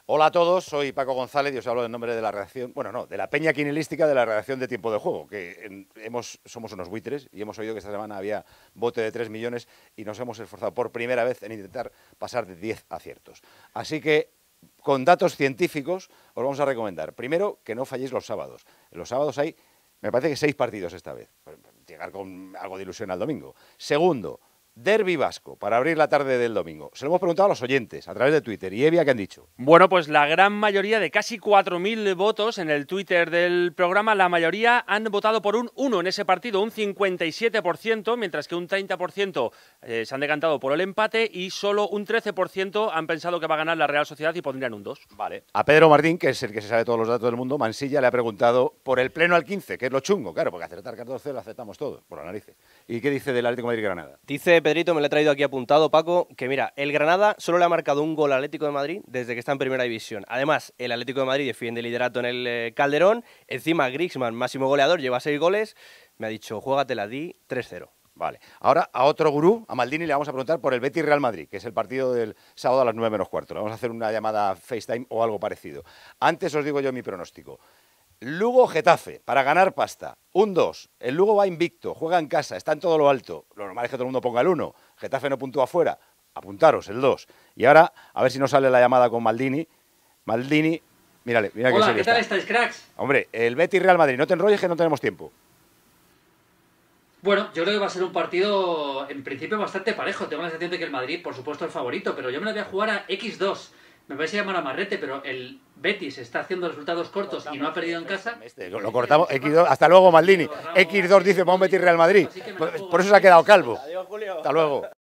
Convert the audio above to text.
Hola a todos, soy Paco González y os hablo en nombre de la redacción, bueno, no, de la peña quinilística de la redacción de Tiempo de Juego, que somos unos buitres y hemos oído que esta semana había bote de 3 millones y nos hemos esforzado por primera vez en intentar pasar de 10 aciertos. Así que, con datos científicos, os vamos a recomendar, primero, que no falléis los sábados. En los sábados hay, me parece que 6 partidos esta vez, llegar con algo de ilusión al domingo. Segundo, Derbi vasco, para abrir la tarde del domingo. Se lo hemos preguntado a los oyentes, a través de Twitter. ¿Y Evia qué han dicho? Bueno, pues la gran mayoría, de casi 4.000 votos en el Twitter del programa, la mayoría han votado por un 1 en ese partido, un 57%, mientras que un 30% se han decantado por el empate y solo un 13% han pensado que va a ganar la Real Sociedad y pondrían un 2. Vale. A Pedro Martín, que es el que se sabe todos los datos del mundo, Mansilla le ha preguntado por el pleno al 15, que es lo chungo, claro, porque acertar 14 lo aceptamos todos, por las narices. ¿Y qué dice del Atlético de Madrid-Granada? Dice Pedrito, me lo he traído aquí apuntado, Paco, que mira, el Granada solo le ha marcado un gol al Atlético de Madrid desde que está en Primera División. Además, el Atlético de Madrid defiende el liderato en el Calderón. Encima, Griezmann, máximo goleador, lleva 6 goles. Me ha dicho, juégatela, di 3-0. Vale. Ahora, a otro gurú, a Maldini, le vamos a preguntar por el Betis-Real Madrid, que es el partido del sábado a las 9 menos cuarto. Le vamos a hacer una llamada FaceTime o algo parecido. Antes os digo yo mi pronóstico. Lugo-Getafe, para ganar pasta, un 2. El Lugo va invicto, juega en casa, está en todo lo alto. Lo normal es que todo el mundo ponga el 1. Getafe no puntúa afuera. Apuntaros, el 2. Y ahora, a ver si nos sale la llamada con Maldini. Maldini, mírale, mira Hola, que serio ¿qué tal está. estáis, cracks? Hombre, el Betis-Real Madrid, no te enrolles que no tenemos tiempo. Bueno, yo creo que va a ser un partido, en principio, bastante parejo. Tengo la sensación de que el Madrid, por supuesto, es el favorito, pero yo me la voy a jugar a X2. Me vais a llamar a Marrete, pero el Betis está haciendo resultados cortos y no ha perdido en casa. Lo cortamos, X2, hasta luego Maldini. X2 dice, vamos a Betis-Real Madrid. Por eso se ha quedado calvo. Adiós, Julio. Hasta luego.